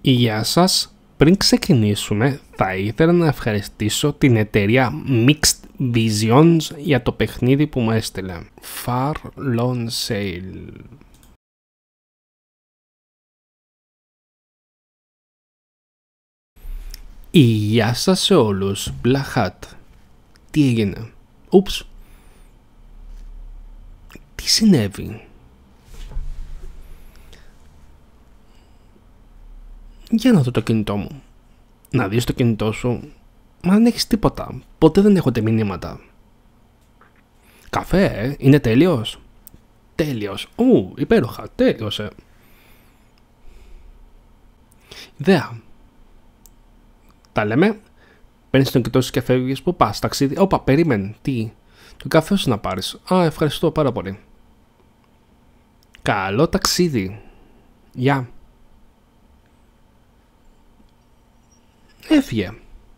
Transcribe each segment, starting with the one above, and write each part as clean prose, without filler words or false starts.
Γεια σας. Πριν ξεκινήσουμε, θα ήθελα να ευχαριστήσω την εταιρεία Mixed Visions για το παιχνίδι που μου έστειλε. Far Lone Sail. Γεια σας σε όλους. Black Hat. Τι έγινε? Ούψ. Τι συνέβη? Για να δω το κινητό μου. Να δεις το κινητό σου. Μα δεν έχεις τίποτα. Ποτέ δεν έχονται μηνύματα. Καφέ, είναι τέλειος? Τέλειος. Υπέροχα. Τέλειωσε. Ιδέα. Τα λέμε. Παίρνεις τον κινητό σου και φεύγεις. Πού πας? Ταξίδι? Όπα, περίμενε. Τι? Το καφέ σου να πάρεις. Ευχαριστώ πάρα πολύ. Καλό ταξίδι. Γεια. Έφυγε.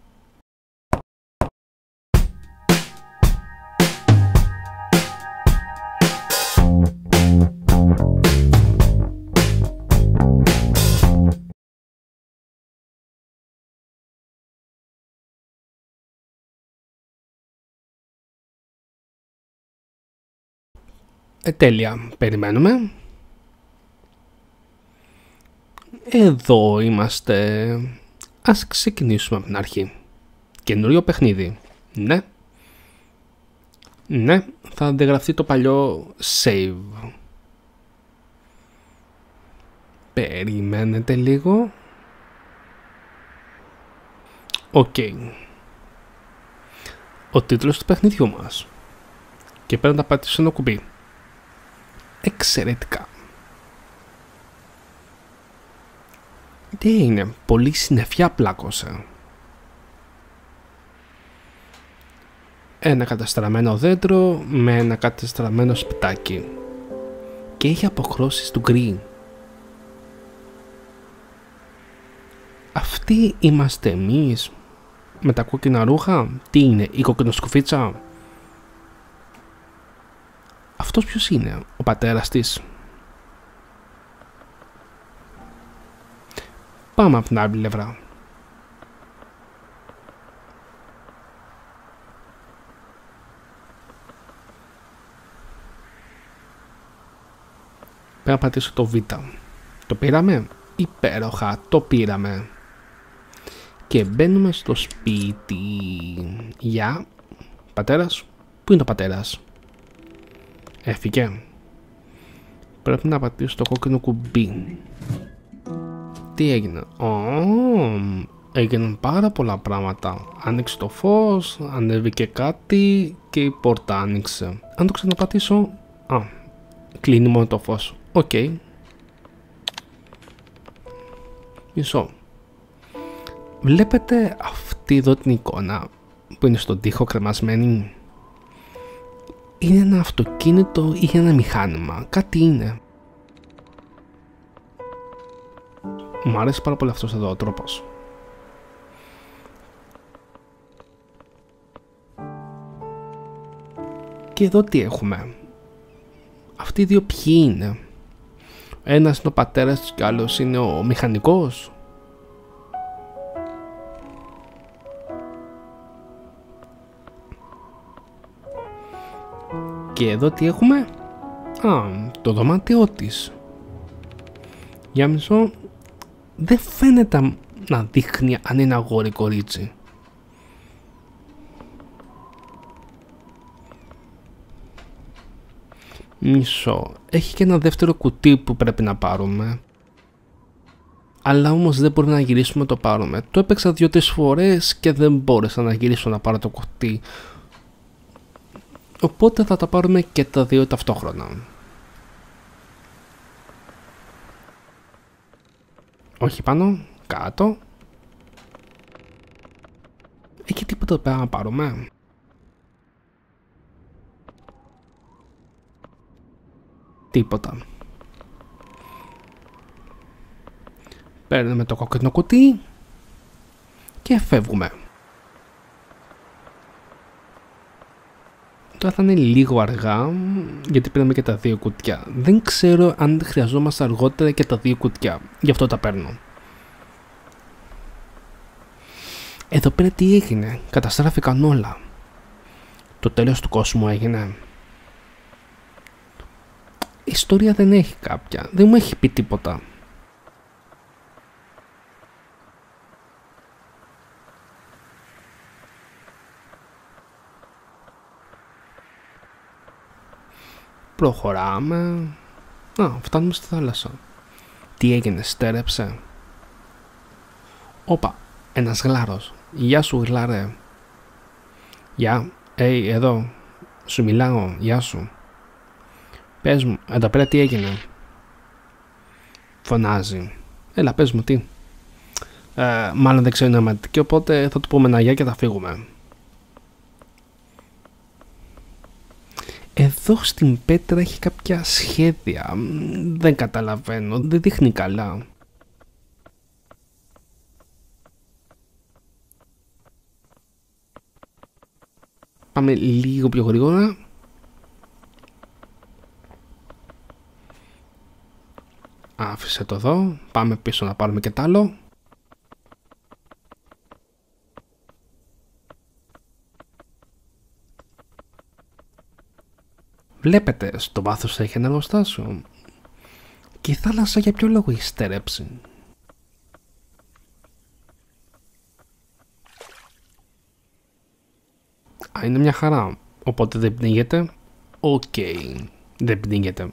Τέλεια. Περιμένουμε. Εδώ είμαστε. Ας ξεκινήσουμε από την αρχή. Καινούριο παιχνίδι. Ναι. Ναι, θα αντιγραφεί το παλιό save. Περιμένετε λίγο. Οκ. Ο τίτλος του παιχνιδιού μας. Και πρέπει να πατήσω ένα κουμπί. Εξαιρετικά. Τι είναι? Πολύ συννεφιά πλάκωσε. Ένα καταστραμμένο δέντρο με ένα καταστραμμένο σπιτάκι. Και έχει αποχρώσεις του γκρι. Αυτοί είμαστε εμείς. Με τα κόκκινα ρούχα. Τι είναι? Η κοκκινοσκουφίτσα? Αυτός ποιος είναι? Ο πατέρας της? Πάμε από την άλλη πλευρά. Πρέπει να πατήσω το Β. Το πήραμε? Υπέροχα, το πήραμε. Και μπαίνουμε στο σπίτι. Γεια. Πατέρας? Πού είναι ο πατέρας? Έφυγε. Πρέπει να πατήσω το κόκκινο κουμπί. Τι έγινε? Έγιναν πάρα πολλά πράγματα. Άνοιξε το φως, ανέβηκε κάτι και η πόρτα άνοιξε. Αν το ξαναπατήσω, κλείνει μόνο το φως. Οκ. Μισό. Βλέπετε αυτή εδώ την εικόνα που είναι στον τοίχο κρεμασμένη? Είναι ένα αυτοκίνητο ή ένα μηχάνημα? Κάτι είναι. Μου αρέσει πάρα πολύ αυτός εδώ ο τρόπος. Και εδώ τι έχουμε? Αυτοί οι δύο ποιοι είναι? Ένας είναι ο πατέρας της και άλλος είναι ο μηχανικός. Και εδώ τι έχουμε? Το δωμάτιό της. Για μισό. Δεν φαίνεται να δείχνει αν είναι αγόρι κορίτσι. Μισό. Έχει και ένα δεύτερο κουτί που πρέπει να πάρουμε. Αλλά όμως δεν μπορούμε να γυρίσουμε το πάρουμε. Το έπαιξα 2-3 φορές και δεν μπόρεσα να γυρίσω να πάρω το κουτί. Οπότε θα τα πάρουμε και τα δύο ταυτόχρονα. Όχι πάνω, κάτω. Έχει τίποτα πέρα να πάρουμε? Τίποτα. Παίρνουμε το κόκκινο κουτί και φεύγουμε. Τώρα θα είναι λίγο αργά γιατί πήραμε και τα δύο κουτιά. Δεν ξέρω αν χρειαζόμαστε αργότερα και τα δύο κουτιά. Γι' αυτό τα παίρνω. Εδώ πέρα τι έγινε? Καταστράφηκαν όλα. Το τέλος του κόσμου έγινε. Η ιστορία δεν έχει κάποια. Δεν μου έχει πει τίποτα. Προχωράμε. Φτάνουμε στη θάλασσα. Τι έγινε, στέρεψε? Όπα, ένας γλάρος. Γεια σου γλάρε. Γεια, εδώ. Σου μιλάω, γεια σου. Πες μου, εδώ πέρα τι έγινε? Φωνάζει. Έλα, πες μου τι. Μάλλον δεν ξέρω να και οπότε θα του πούμε ένα γεια και θα φύγουμε. Εδώ στην πέτρα έχει κάποια σχέδια. Δεν καταλαβαίνω, δεν δείχνει καλά. Πάμε λίγο πιο γρήγορα. Άφησε το εδώ. Πάμε πίσω να πάρουμε και τ' άλλο. Βλέπετε, στο βάθος έχει ένα εργοστάσιο. Και η θάλασσα για ποιο λόγο έχει στερέψει? Είναι μια χαρά. Οπότε δεν πνίγεται. Οκ. Δεν πνίγεται.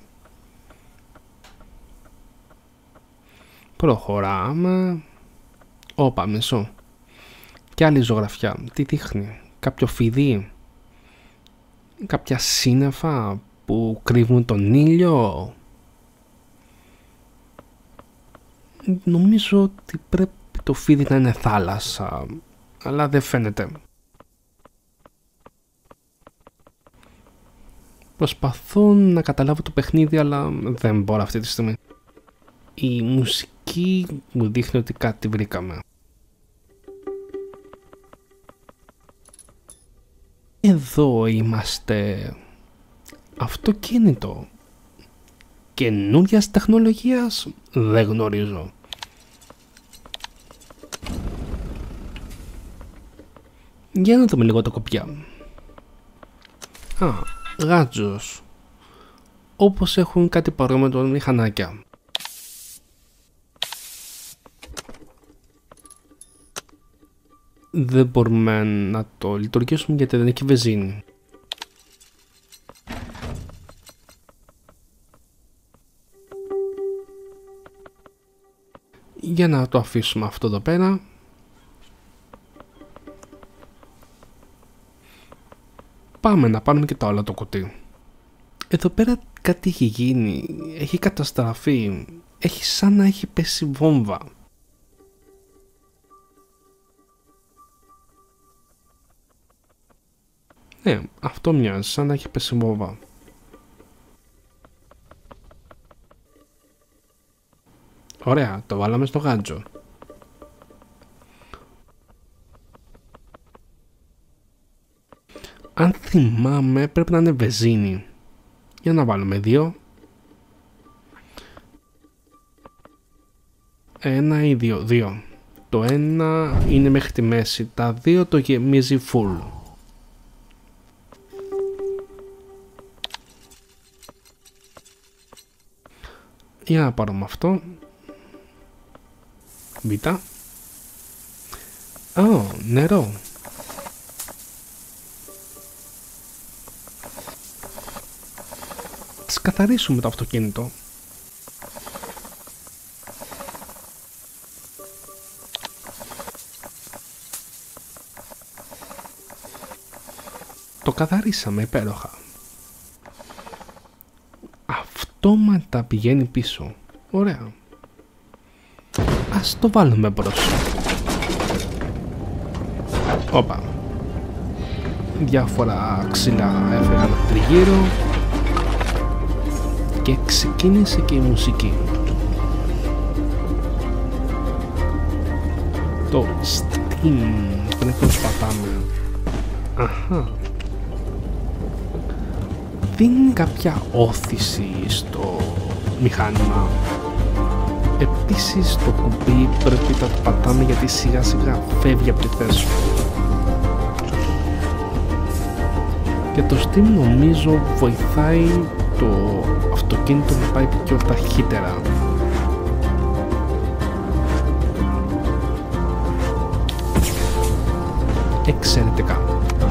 Προχωράμε. Όπα, μισό. Και άλλη ζωγραφιά. Τι δείχνει? Κάποιο φίδι? Κάποια σύννεφα που κρύβουν τον ήλιο? Νομίζω ότι πρέπει το φίδι να είναι θάλασσα, αλλά δεν φαίνεται. Προσπαθώ να καταλάβω το παιχνίδι, αλλά δεν μπορώ αυτή τη στιγμή. Η μουσική μου δείχνει ότι κάτι βρήκαμε. Εδώ είμαστε. Αυτοκίνητο. Καινούριας τεχνολογίας δεν γνωρίζω. Για να δούμε λίγο τα κοπιά. Γάτζος. Όπως έχουν κάτι παρόμοιο με τον μηχανάκια. Δεν μπορούμε να το λειτουργήσουμε γιατί δεν έχει βενζίνη. Για να το αφήσουμε αυτό εδώ πέρα. Πάμε να πάρουμε και το άλλο το κουτί. Εδώ πέρα κάτι έχει γίνει. Έχει καταστραφεί. Έχει σαν να έχει πέσει βόμβα. Ναι, αυτό μοιάζει σαν να έχει πέσει βόμβα. Ωραία, το βάλαμε στο γάντζο. Αν θυμάμαι πρέπει να είναι βενζίνη. Για να βάλουμε 2. 1 ή 2. Το 1 είναι μέχρι τη μέση. Τα 2 το γεμίζει full. Για να πάρουμε αυτό. Β. Νερό. Ας καθαρίσουμε το αυτοκίνητο. Το καθαρίσαμε υπέροχα. Αυτόματα πηγαίνει πίσω. Ωραία. Ας το βάλουμε μπρος. Όπα. Διάφορα ξύλα έφεραν τριγύρω. Και ξεκίνησε και η μουσική. Το Steam πρέπει να σπατάμε. Αχα. Δίνει κάποια όθηση στο μηχάνημα. Επίσης το κουμπί πρέπει να το πατάμε γιατί σιγά σιγά φεύγει από τη θέση. Και το Steam νομίζω βοηθάει το αυτοκίνητο να πάει πιο ταχύτερα. Εξαιρετικά.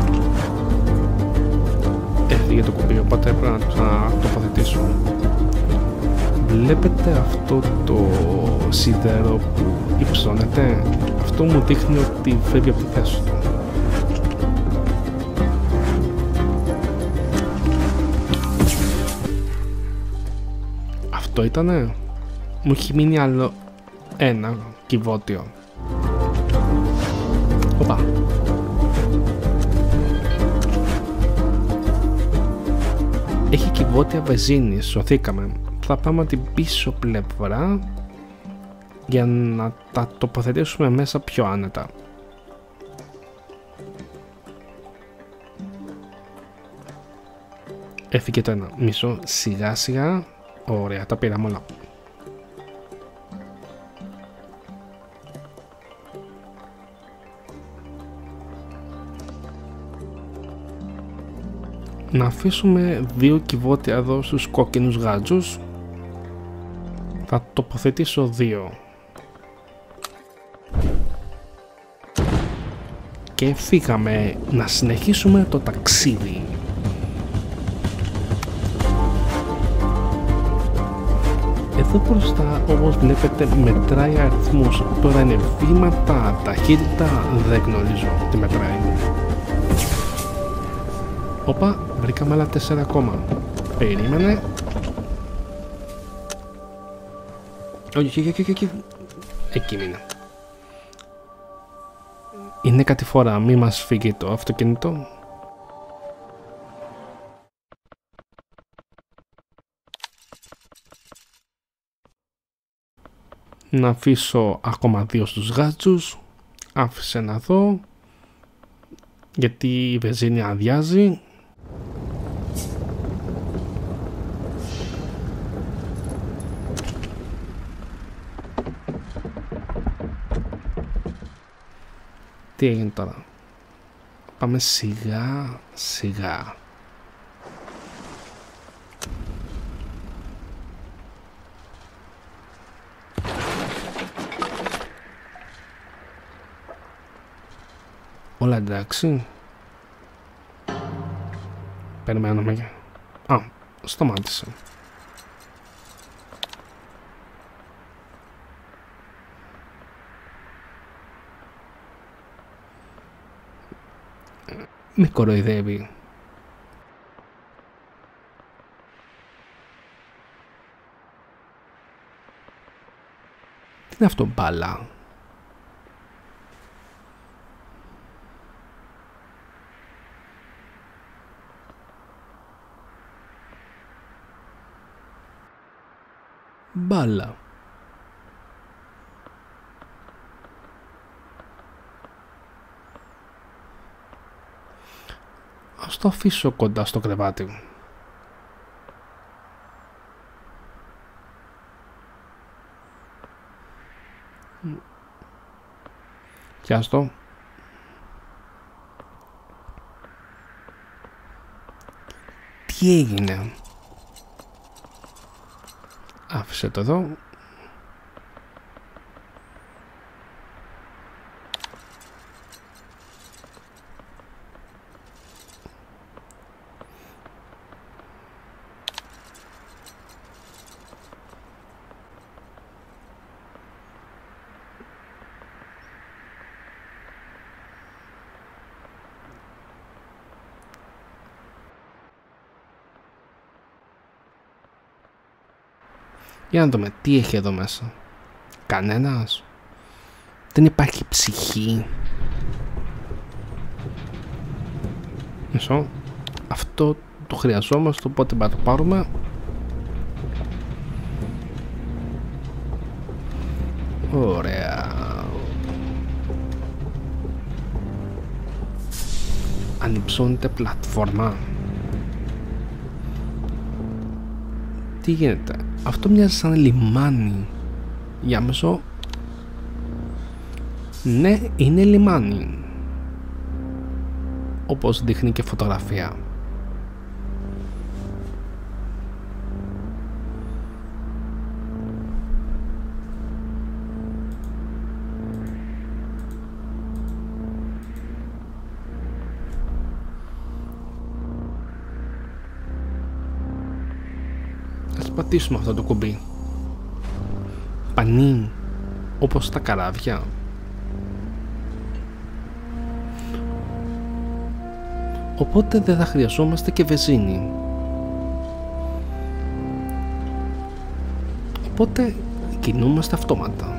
Έφυγε το κουμπί, οπότε πρέπει να το ξανατοποθετήσω. Βλέπετε αυτό το σίδερο που υψώνεται? Αυτό μου δείχνει ότι φεύγει από τη θέση του. Αυτό ήτανε? Μου έχει μείνει άλλο ένα κυβότιο. Οπα. Έχει κυβότια βενζίνης, σωθήκαμε. Θα πάμε την πίσω πλευρά για να τα τοποθετήσουμε μέσα πιο άνετα. Έφυγε το ένα. Μισό, σιγά σιγά. Ωραία, τα πήραμε όλα. Να αφήσουμε δύο κυβότια εδώ στους κόκκινους γάτζους. Θα τοποθετήσω δύο. Και φύγαμε να συνεχίσουμε το ταξίδι. Εδώ μπροστά, όπως βλέπετε, μετράει αριθμούς. Τώρα είναι βήματα, ταχύτητα, δεν γνωρίζω τι μετράει. Όπα, βρήκαμε άλλα 4 ακόμα. Περίμενε. Όχι. Εκεί μείνε. Είναι κάτι φορά, μη μας φύγει το αυτοκίνητο. Να αφήσω ακόμα δύο στους γάτζους. Άφησε να δω. Γιατί η βενζίνη αδειάζει. Τι έγινε τώρα? Πάμε σιγά σιγά. Όλα εντάξει? Περιμένουμε. Α, σταμάτησε. Με κοροϊδεύει. Τι είναι αυτό, μπάλα? Μπάλα. Ας το αφήσω κοντά στο κρεβάτι μου. Πιάστο. Τι έγινε? Άφησε το εδώ. Για να δούμε τι έχει εδώ μέσα. Κανένας. Δεν υπάρχει ψυχή. Μισό. Αυτό το χρειαζόμαστε, οπότε θα το πάρουμε. Ωραία. Ανυψώνεται πλατφόρμα. Τι γίνεται? Αυτό μοιάζει σαν λιμάνι. Για μισό. Ναι, είναι λιμάνι, όπως δείχνει και φωτογραφία. Ας πατήσουμε αυτό το κουμπί. Πανί, όπως τα καράβια. Οπότε δεν θα χρειαζόμαστε και βενζίνη. Οπότε κινούμαστε αυτόματα.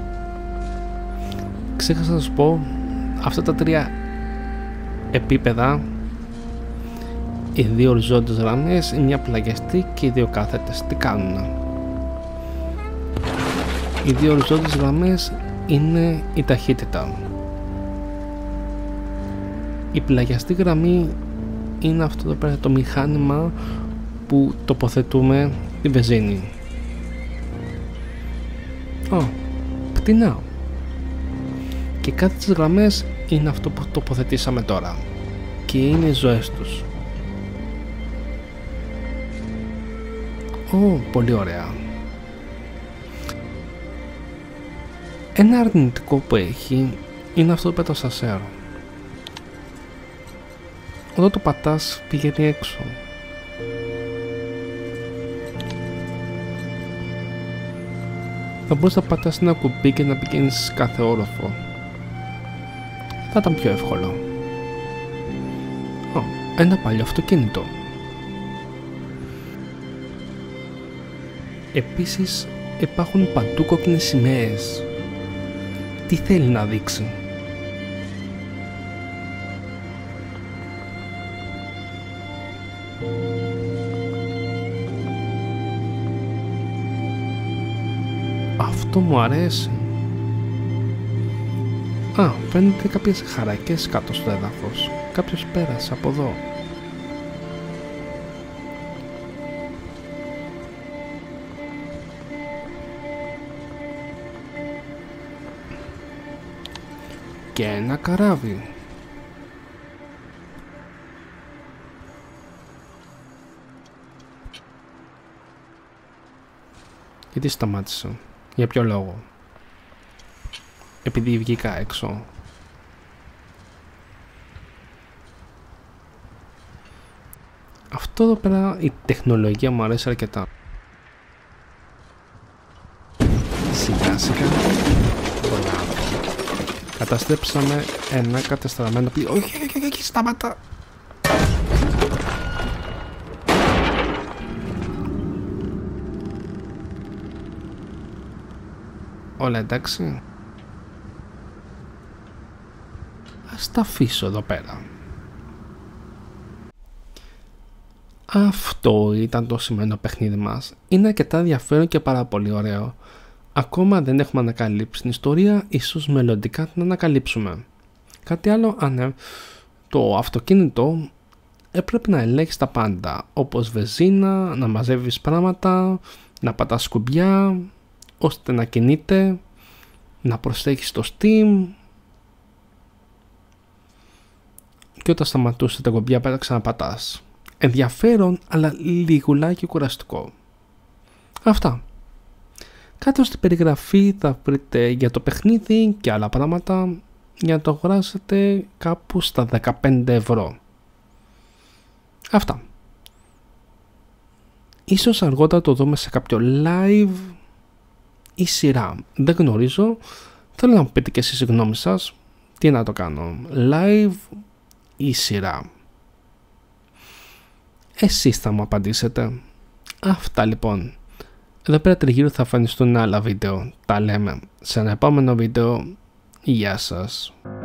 Ξέχασα να σας πω, αυτά τα τρία επίπεδα, οι δύο οριζόντιες γραμμές, μια πλαγιαστή και οι δύο κάθετες, τι κάνουν? Οι δύο οριζόντιες γραμμές είναι η ταχύτητα. Η πλαγιαστή γραμμή είναι αυτό εδώ πέρα το μηχάνημα που τοποθετούμε τη βενζίνη. Πτηνά. Και κάθε τις γραμμές είναι αυτό που τοποθετήσαμε τώρα. Και είναι οι ζωές τους. Πολύ ωραία. Ένα αρνητικό που έχει είναι αυτό που το σασέρ. Όταν το πατάς πηγαίνει έξω. Θα μπορείς να πατάς ένα κουμπί και να πηγαίνεις κάθε όροφο. Θα ήταν πιο εύκολο. Ένα παλιό αυτοκίνητο. Επίσης υπάρχουν παντού κόκκινες σημαίες. Τι θέλει να δείξει? Αυτό μου αρέσει. Φαίνεται κάποιες χαρακές κάτω στο έδαφος. Κάποιος πέρασε από εδώ. Και ένα καράβι. Γιατί σταμάτησε? Για ποιο λόγο? Επειδή βγήκα έξω? Αυτό εδώ πέρα, η τεχνολογία μου αρέσει αρκετά. Σιγά σιγά. Καταστρέψαμε ένα κατεστραμμένο πλοίο. Όχι, σταμάτα. Όλα εντάξει? Ας τα αφήσω εδώ πέρα. Αυτό ήταν το σημερινό παιχνίδι μας. Είναι αρκετά ενδιαφέρον και πάρα πολύ ωραίο. Ακόμα δεν έχουμε ανακαλύψει την ιστορία, ίσως μελλοντικά την ανακαλύψουμε. Κάτι άλλο, το αυτοκίνητο έπρεπε να ελέγχεις τα πάντα, όπως βενζίνα, να μαζεύεις πράγματα, να πατάς κουμπιά, ώστε να κινείται, να προσέχεις το Steam και όταν σταματούσε τα κουμπιά πέρα ξαναπατάς. Ενδιαφέρον, αλλά λιγουλάκι κουραστικό. Αυτά. Κάτω στην περιγραφή θα βρείτε για το παιχνίδι και άλλα πράγματα για να το αγοράσετε κάπου στα 15 ευρώ. Αυτά. Ίσως αργότερα το δούμε σε κάποιο live ή σειρά. Δεν γνωρίζω. Θέλω να μου πείτε και εσείς η γνώμη σας. Τι να το κάνω, live ή σειρά? Εσείς θα μου απαντήσετε. Αυτά λοιπόν. Εδώ πέρα τριγύρω θα εμφανιστούν άλλα βίντεο. Τα λέμε σε ένα επόμενο βίντεο. Γεια σας.